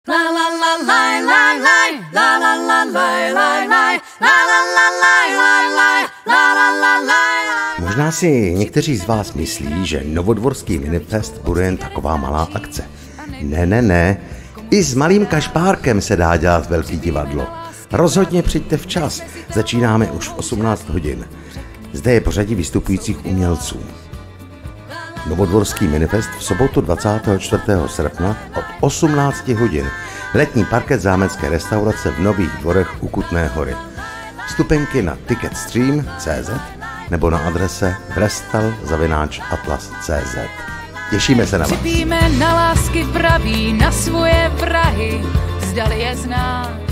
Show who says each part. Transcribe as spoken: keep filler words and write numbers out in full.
Speaker 1: La la la la la la la la la la la la la la la la la la.
Speaker 2: Možná si někteří z vás myslí, že Novodvorský Minifest bude jen taková malá akce. Ne, ne, ne. I s malým kašpárkem se dá dělat velký divadlo. Rozhodně přijďte včas. Začínáme už v osmnáct hodin. Zde je pořadí vystupujících umělců. Novodvorský Minifest v sobotu dvacátého čtvrtého srpna od osmnácti hodin. Letní parket zámecké restaurace v Nových Dvorech u Kutné Hory. Vstupenky na ticketstream tečka cé zet nebo na adrese brestal zavináč atlas tečka cé zet. Těšíme se na vás.
Speaker 1: Cipíme na lásky praví, na svoje vrahy, zdali je znáš.